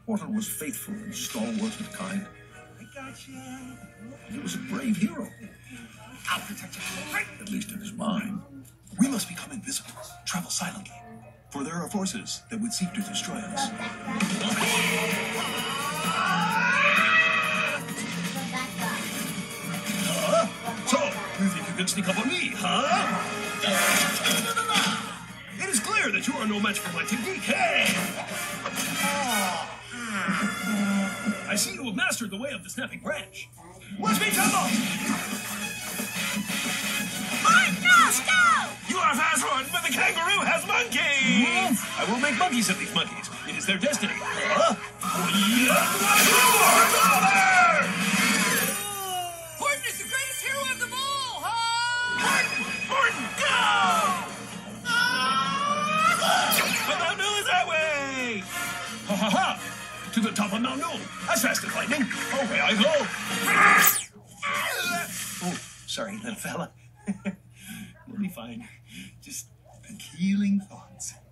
Horton was faithful and stalwart and kind. I gotcha. He was a brave hero, I'll protect you. at least in his mind. We must become invisible. Travel silently. For there are forces that would seek to destroy us. So, you think you can sneak up on me, huh? It is clear that you are no match for my technique. Hey! I see you have mastered the way of the snapping branch. Watch me tumble! You are fast one, but the kangaroo has monkeys! I will make monkeys of these monkeys. It is their destiny. Huh? Horton is the greatest hero of them all, huh? Horton, go! But Mount New is that way! Ha ha ha! To the top of Mount New, as fast as lightning. Away I go! Oh, sorry, little fella. You'll be fine. Just healing thoughts.